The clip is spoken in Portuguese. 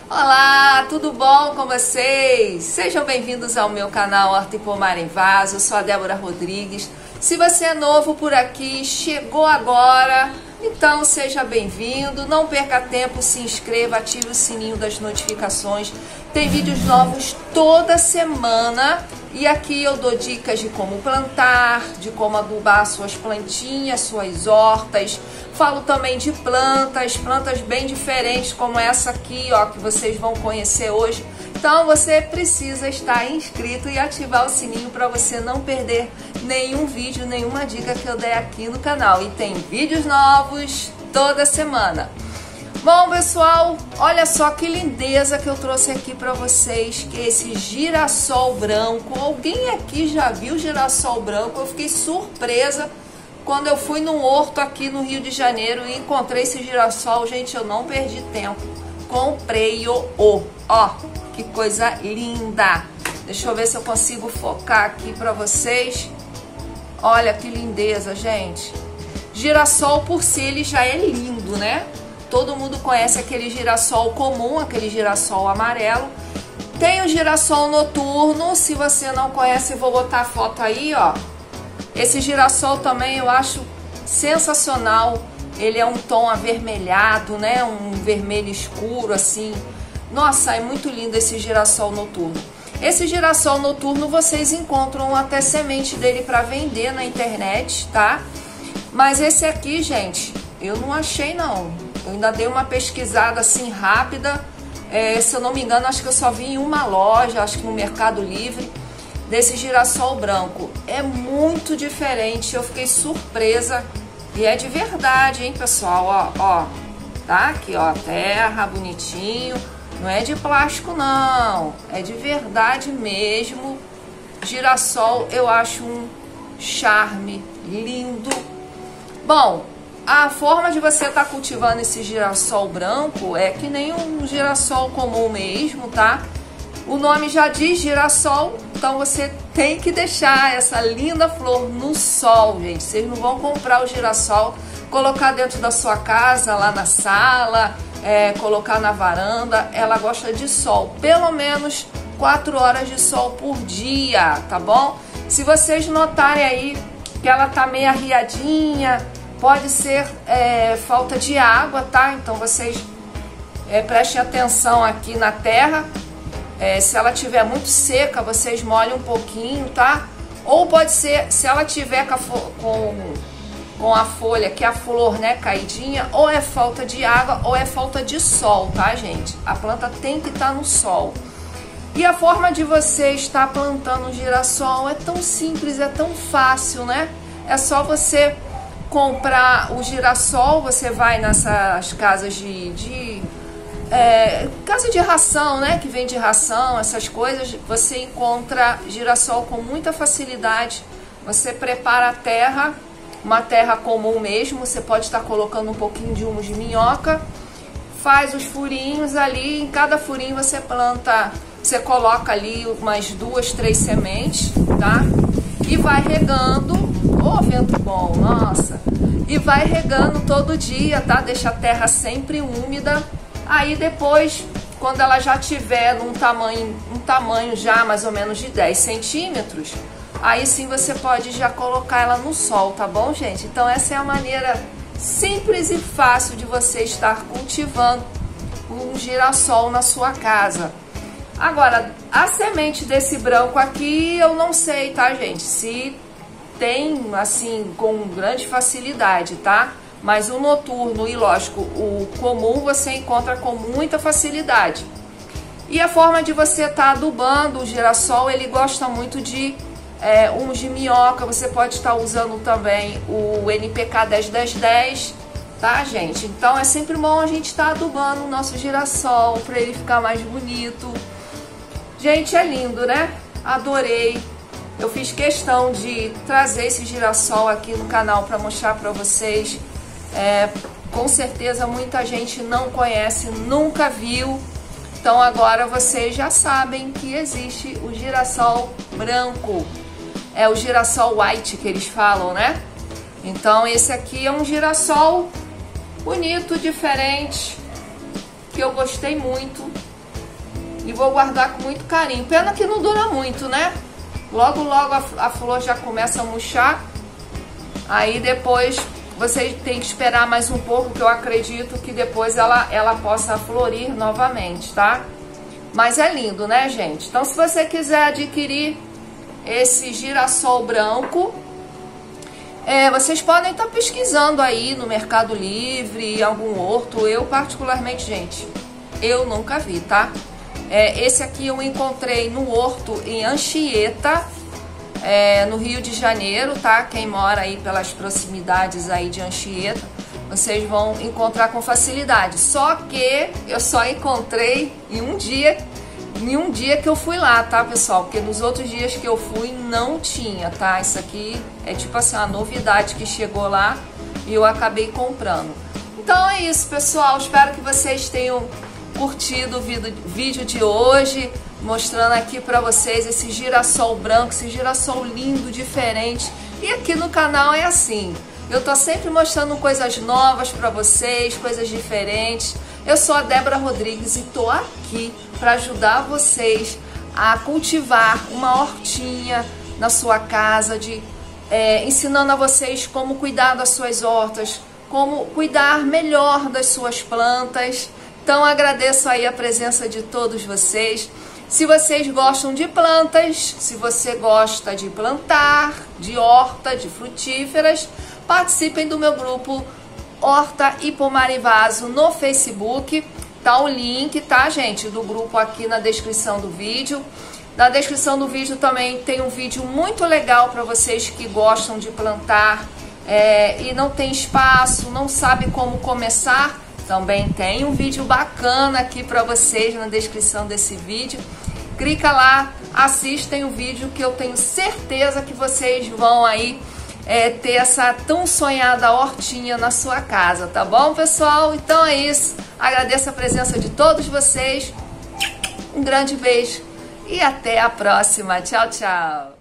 Olá, tudo bom com vocês? Sejam bem-vindos ao meu canal Horta e Pomar em Vaso. Eu sou a Débora Rodrigues. Se você é novo por aqui, chegou agora, então seja bem-vindo. Não perca tempo, se inscreva, ative o sininho das notificações. Tem vídeos novos toda semana e aqui eu dou dicas de como plantar, de como adubar suas plantinhas, suas hortas. Falo também de plantas bem diferentes como essa aqui, ó, que vocês vão conhecer hoje. Então você precisa estar inscrito e ativar o sininho para você não perder nenhum vídeo, nenhuma dica que eu der aqui no canal. E tem vídeos novos toda semana. Bom, pessoal, olha só que lindeza que eu trouxe aqui para vocês, que é esse girassol branco. Alguém aqui já viu girassol branco? Eu fiquei surpresa quando eu fui num horto aqui no Rio de Janeiro e encontrei esse girassol. Gente, eu não perdi tempo. Comprei-o. Ó, que coisa linda. Deixa eu ver se eu consigo focar aqui para vocês. Olha que lindeza, gente. Girassol por si ele já é lindo, né? Todo mundo conhece aquele girassol comum, aquele girassol amarelo. Tem o girassol noturno. Se você não conhece, eu vou botar a foto aí, ó. Esse girassol também eu acho sensacional. Ele é um tom avermelhado, né? Um vermelho escuro, assim. Nossa, é muito lindo esse girassol noturno. Esse girassol noturno vocês encontram até semente dele para vender na internet, tá? Mas esse aqui, gente, eu não achei não. Eu ainda dei uma pesquisada assim rápida. Se eu não me engano, acho que eu só vi em uma loja, acho que no Mercado Livre, desse girassol branco. É muito diferente, eu fiquei surpresa. E é de verdade, hein, pessoal? Ó, tá aqui, ó, terra, bonitinho. Não é de plástico, não. É de verdade mesmo. Girassol, eu acho um charme lindo. Bom, a forma de você estar cultivando esse girassol branco é que nem um girassol comum mesmo, tá? O nome já diz girassol, então você tem que deixar essa linda flor no sol, gente. Vocês não vão comprar o girassol, colocar dentro da sua casa, lá na sala, colocar na varanda. Ela gosta de sol, pelo menos 4 horas de sol por dia, tá bom? Se vocês notarem aí que ela tá meio arriadinha, pode ser falta de água, tá? Então vocês prestem atenção aqui na terra. Se ela tiver muito seca, vocês molhem um pouquinho, tá? Ou pode ser, se ela tiver com a folha, que é a flor, né, caidinha, ou é falta de água ou é falta de sol, tá, gente? A planta tem que estar no sol. E a forma de você estar plantando um girassol é tão simples, é tão fácil, né? É só você comprar o girassol. Você vai nessas casas casa de ração, né, que vende ração, essas coisas. Você encontra girassol com muita facilidade. Você prepara a terra, uma terra comum mesmo. Você pode estar colocando um pouquinho de humus de minhoca, faz os furinhos ali. Em cada furinho você planta, você coloca ali umas 2, 3 sementes, tá? E vai regando. Ô, vento bom, nossa! E vai regando todo dia, tá? Deixa a terra sempre úmida. Aí depois, quando ela já tiver um tamanho já mais ou menos de 10 centímetros, aí sim você pode já colocar ela no sol, tá bom, gente? Então essa é a maneira simples e fácil de você estar cultivando um girassol na sua casa. Agora, a semente desse branco aqui, eu não sei, tá, gente? Se tem, assim, com grande facilidade, tá? Mas o noturno e, lógico, o comum você encontra com muita facilidade. E a forma de você estar adubando o girassol, ele gosta muito de humus de minhoca. Você pode estar usando também o NPK 10-10-10, tá, gente? Então é sempre bom a gente estar adubando o nosso girassol para ele ficar mais bonito. Gente, é lindo, né? Adorei. Eu fiz questão de trazer esse girassol aqui no canal para mostrar para vocês. Com certeza muita gente não conhece, nunca viu. Então agora vocês já sabem que existe o girassol branco. É o girassol white que eles falam, né? Então esse aqui é um girassol bonito, diferente, que eu gostei muito. e vou guardar com muito carinho. Pena que não dura muito, né? Logo, logo a flor já começa a murchar. Aí depois você tem que esperar mais um pouco, que eu acredito que depois ela possa florir novamente, tá? Mas é lindo, né, gente? Então, se você quiser adquirir esse girassol branco, vocês podem estar pesquisando aí no Mercado Livre, em algum horto. Eu, particularmente, gente, eu nunca vi, tá? Esse aqui eu encontrei no horto em Anchieta, no Rio de Janeiro, tá? Quem mora aí pelas proximidades aí de Anchieta, vocês vão encontrar com facilidade. Só que eu só encontrei em um dia que eu fui lá, tá, pessoal? Porque nos outros dias que eu fui não tinha, tá? Isso aqui é tipo assim, uma novidade que chegou lá e eu acabei comprando. Então é isso, pessoal. Espero que vocês tenham curtido o vídeo de hoje, mostrando aqui pra vocês esse girassol branco, esse girassol lindo, diferente. E aqui no canal é assim, eu tô sempre mostrando coisas novas pra vocês, coisas diferentes. Eu sou a Débora Rodrigues e tô aqui para ajudar vocês a cultivar uma hortinha na sua casa, ensinando a vocês como cuidar das suas hortas, como cuidar melhor das suas plantas. Então agradeço aí a presença de todos vocês. Se vocês gostam de plantas, se você gosta de plantar, de horta, de frutíferas, participem do meu grupo Horta e Pomar em Vaso no Facebook. Tá o link, tá, gente, do grupo aqui na descrição do vídeo. Na descrição do vídeo também tem um vídeo muito legal para vocês que gostam de plantar e não tem espaço, não sabe como começar. Também tem um vídeo bacana aqui para vocês na descrição desse vídeo. Clica lá, assistem o vídeo que eu tenho certeza que vocês vão aí ter essa tão sonhada hortinha na sua casa, tá bom, pessoal? Então é isso. Agradeço a presença de todos vocês. Um grande beijo e até a próxima. Tchau, tchau.